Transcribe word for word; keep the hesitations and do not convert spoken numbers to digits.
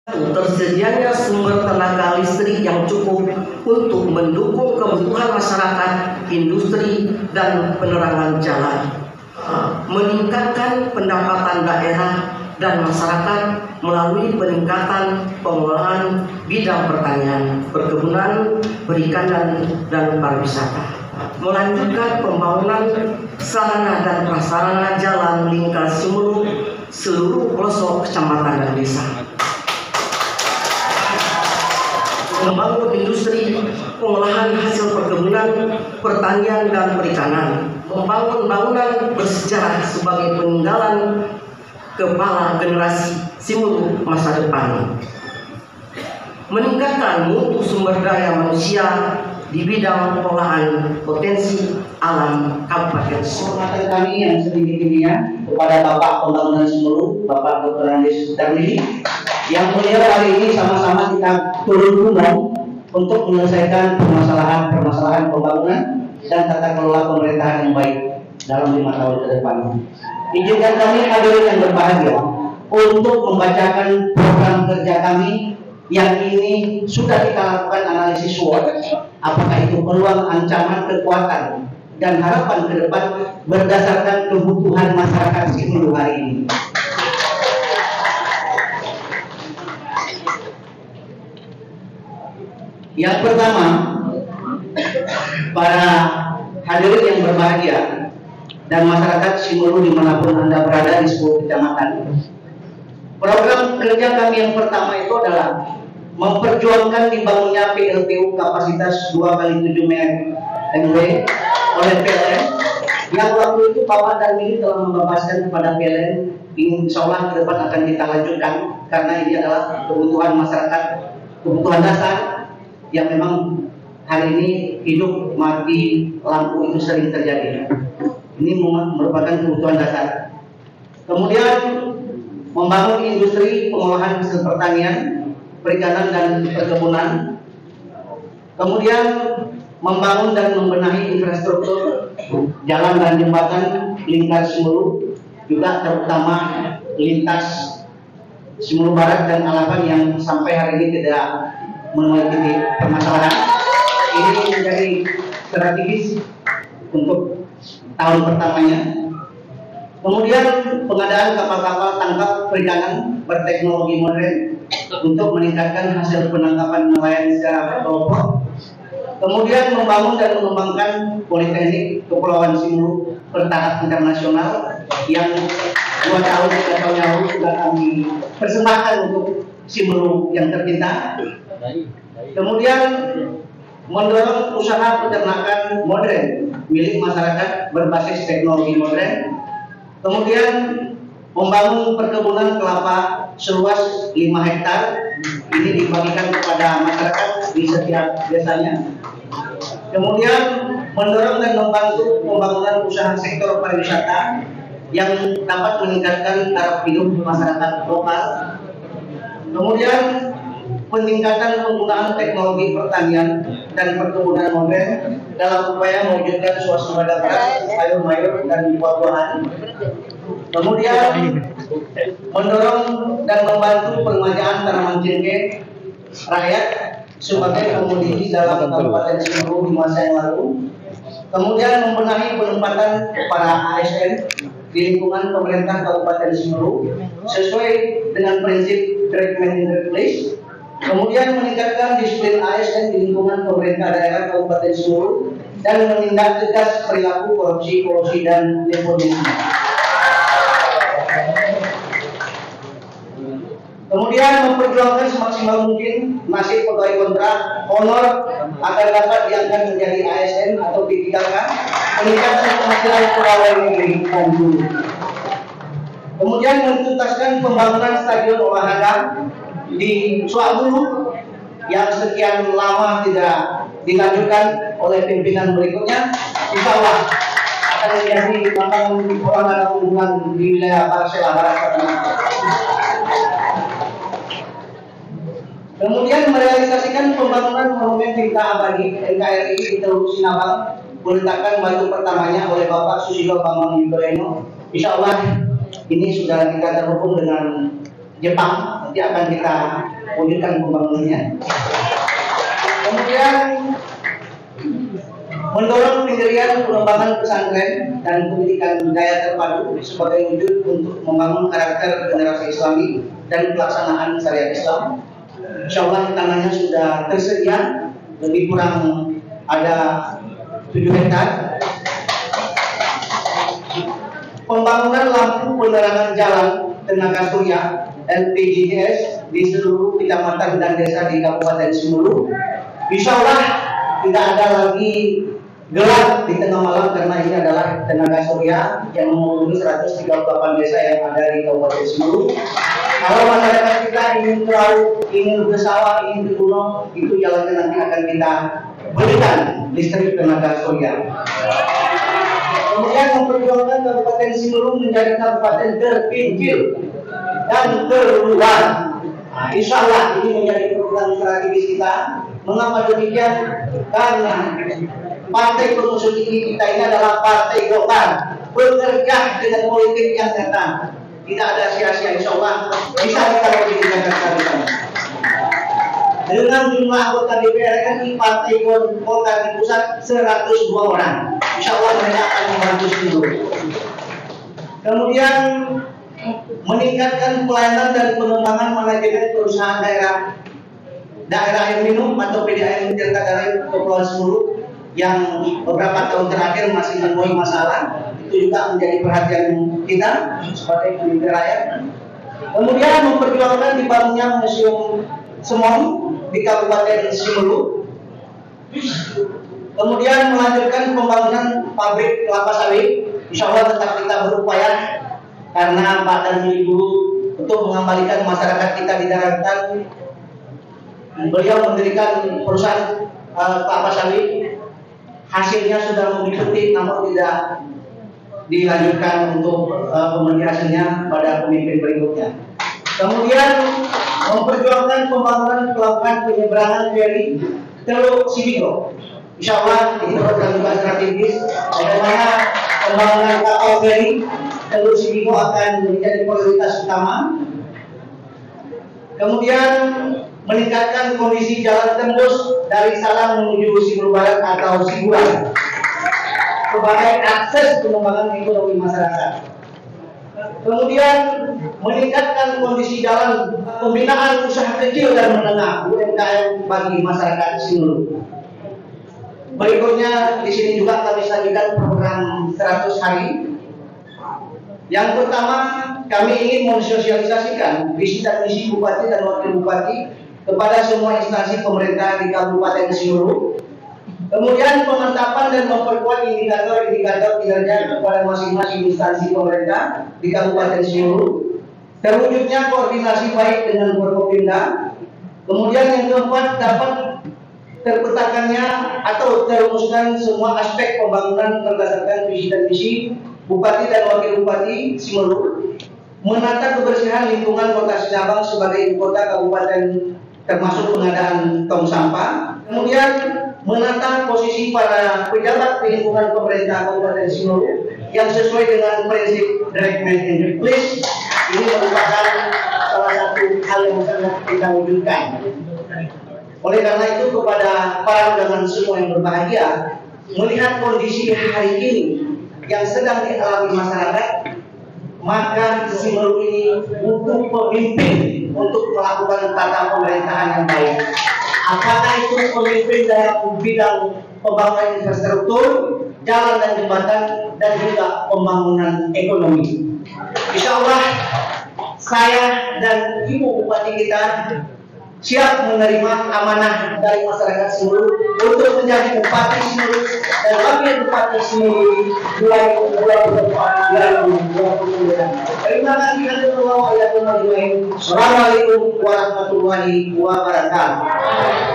Tersedianya sumber tenaga listrik yang cukup untuk mendukung kebutuhan masyarakat, industri, dan penerangan jalan, meningkatkan pendapatan daerah dan masyarakat melalui peningkatan pengolahan bidang pertanian, perkebunan, perikanan, dan pariwisata, melanjutkan pembangunan sarana dan prasarana jalan lingkar Simelu seluruh pelosok kecamatan dan desa, membangun industri pengolahan hasil perkebunan, pertanian, dan perikanan, membangun bangunan bersejarah sebagai peninggalan kepala generasi Simelu masa depan, meningkatkan mutu sumber daya manusia di bidang pengolahan potensi alam Kabupaten Simelu. Hormatan kami yang setinggi-tingginya kepada Bapak Pembangunan Simelu, Bapak Doktor Andes Darmini, yang mulia kali ini sama-sama kita turun gunung untuk menyelesaikan permasalahan-permasalahan pembangunan dan tata kelola pemerintahan yang baik dalam lima tahun ke depan. Izinkan kami hadirin yang berbahagia untuk membacakan program kerja kami yang ini sudah kita lakukan analisis SWOT, apakah itu peluang, ancaman, kekuatan, dan harapan ke depan berdasarkan kebutuhan masyarakat Simelu hari ini. Yang pertama, para hadirin yang berbahagia dan masyarakat Simelu dimanapun Anda berada di seluruh kecamatan, program kerja kami yang pertama itu adalah memperjuangkan dibangunnya P L T U kapasitas dua kali tujuh megawatt oleh P L N yang waktu itu Bapak Darmini telah membebaskan kepada P L N. Insya Allah ke depan akan kita lanjutkan karena ini adalah kebutuhan masyarakat, kebutuhan dasar yang memang hari ini hidup mati lampu itu sering terjadi. Ini merupakan kebutuhan dasar. Kemudian membangun industri pengolahan hasil pertanian, perikanan, dan perkebunan. Kemudian membangun dan membenahi infrastruktur jalan dan jembatan lingkar Simelu, juga terutama lintas Simelu Barat dan Alapan yang sampai hari ini tidak memiliki permasalahan. Ini menjadi strategis untuk tahun pertamanya. Kemudian pengadaan kapal-kapal tangkap perikanan berteknologi modern untuk meningkatkan hasil penangkapan nelayan secara berkelompok. Kemudian membangun dan mengembangkan Politeknik Kepulauan Simelu bertaraf internasional yang dua tahun tiga tahun yang lalu sudah kami persembahkan untuk Simelu yang tercinta. Kemudian mendorong usaha peternakan modern milik masyarakat berbasis teknologi modern. Kemudian membangun perkebunan kelapa seluas lima hektar, ini dibagikan kepada masyarakat di setiap desanya. Kemudian mendorong dan membantu pembangunan usaha sektor pariwisata yang dapat meningkatkan taraf hidup masyarakat lokal. Kemudian peningkatan penggunaan teknologi pertanian dan perkebunan modern dalam upaya mewujudkan swasembada beras, sayur mayur, dan buah-buahan. Kemudian mendorong dan membantu peremajaan tanaman jengke rakyat sebagai komoditi dalam Kabupaten Simelu di masa yang lalu. Kemudian membenahi penempatan para A S N di lingkungan pemerintah Kabupaten Simelu sesuai dengan prinsip treatment in the place. Kemudian meningkatkan disiplin A S N di lingkungan pemerintah daerah Kabupaten Simelu dan menindak tegas perilaku korupsi, kolusi, dan nepotisme. Kemudian memperjuangkan semaksimal mungkin nasib pegawai kontrak honor agar dapat diangkat menjadi A S N atau P tiga K, meningkatkan penghasilan pegawai negeri dan guru. Kemudian menuntaskan pembangunan stadion olahraga di Suabulu yang sekian lama tidak dilanjutkan oleh pimpinan berikutnya. Insya Allah akan menjadi lapangan olahraga unggulan di wilayah Parsela Barat. Kemudian merealisasikan pembangunan monumen Cinta Abadi N K R I di Teluk Sinabang, meletakkan batu pertamanya oleh Bapak Susilo Bambang Yudhoyono. Insya Allah ini sudah kita terhubung dengan Jepang. nanti akan kita wujudkan pembangunannya. Kemudian mendorong pendirian pengembangan pesantren dan pendidikan budaya terpadu sebagai wujud untuk membangun karakter generasi Islami dan pelaksanaan syariat Islam. Insya Allah tanahnya sudah tersedia, lebih kurang ada tujuh hektar. Pembangunan lampu penerangan jalan tenaga surya L P G G S di seluruh kecamatan dan desa di Kabupaten Simelu. Insya Allah tidak ada lagi gelap di tengah malam karena ini adalah tenaga surya yang memenuhi seratus tiga puluh delapan desa yang ada di Kabupaten Simelu. Kalau masyarakat kita ingin ke laut, ingin ke sawah, ingin ke gunung, itu jalannya nanti akan kita berikan listrik tenaga surya. Kemudian memperjuangkan Kabupaten Simelu menjadi kabupaten terpencil dan terluar. Nah, insya Allah ini menjadi program strategis kita. Mengapa demikian? Karena partai pengusung ini kita ini adalah partai Golkar, bekerja dengan politik yang nyata, tidak ada sia-sia. Insya Allah bisa kita wujudkan Jakarta di sana. Dengan jumlah anggota D P R R I partai Golkar di pusat seratus dua orang, insya Allah mereka akan membantu seluruh. Kemudian meningkatkan pelayanan dan pengembangan manajemen perusahaan daerah daerah air minum atau P D A M Tirta Daerah Kepulauan Simelu yang beberapa tahun terakhir masih menemui masalah. Itu juga menjadi perhatian kita sebagai pemimpin rakyat. Kemudian memperjuangkan dibangunnya Museum Semong di Kabupaten Simelu. Kemudian melanjutkan pembangunan pabrik kelapa sawit. Insya Allah tetap kita berupaya karena Pak dan Ibu untuk mengembalikan masyarakat kita di daratan. Beliau mendirikan perusahaan uh, kelapa sawit, hasilnya sudah mengikuti namun tidak dilanjutkan untuk uh, pembeli hasilnya pada pemimpin berikutnya. Kemudian memperjuangkan pembangunan pelabuhan penyeberangan feri Teluk Sibigo. Insya Allah ini program juga strategis. Bagaimana pembangunan kapal feri Teluk Sibigo akan menjadi prioritas utama. Kemudian meningkatkan kondisi jalan tembus dari Salang menuju Simelu Barat atau Siguran sebagai akses pengembangan ekonomi masyarakat. Kemudian meningkatkan kondisi jalan pembinaan usaha kecil dan menengah U M K M bagi masyarakat Simelu. Berikutnya di sini juga kami sajikan program seratus hari. Yang pertama, kami ingin mensosialisasikan visi dan misi Bupati dan Wakil Bupati kepada semua instansi pemerintah di Kabupaten Simelu. Kemudian pemantapan dan memperkuat indikator-indikator kinerja kepada masing-masing instansi pemerintah di Kabupaten Simelu. Terwujudnya koordinasi baik dengan Forkopimda. Kemudian yang keempat, dapat terpetakannya atau terumuskan semua aspek pembangunan berdasarkan visi dan misi Bupati dan Wakil Bupati Simelu. Menata kebersihan lingkungan Kota Sinabang sebagai ibu kota kabupaten termasuk pengadaan tong sampah. Kemudian menata posisi para pejabat di lingkungan pemerintah Kabupaten Simelu yang sesuai dengan prinsip direct man and replace. Ini merupakan salah satu hal yang sangat kita wujudkan. Oleh karena itu kepada para undangan semua yang berbahagia, melihat kondisi hari ini yang sedang dialami masyarakat, maka Simelu ini butuh pemimpin untuk melakukan tata pemerintahan yang baik. Apakah itu pemimpin dalam bidang pembangunan infrastruktur, jalan dan jembatan, dan juga pembangunan ekonomi. Insya Allah saya dan Ibu Bupati kita siap menerima amanah dari masyarakat Simelu untuk menjadi Bupati Simelu dan Wakil Bupati Simelu dua ribu dua puluh empat dua ribu dua puluh sembilan. Terima kasih atas Assalamualaikum warahmatullahi wabarakatuh.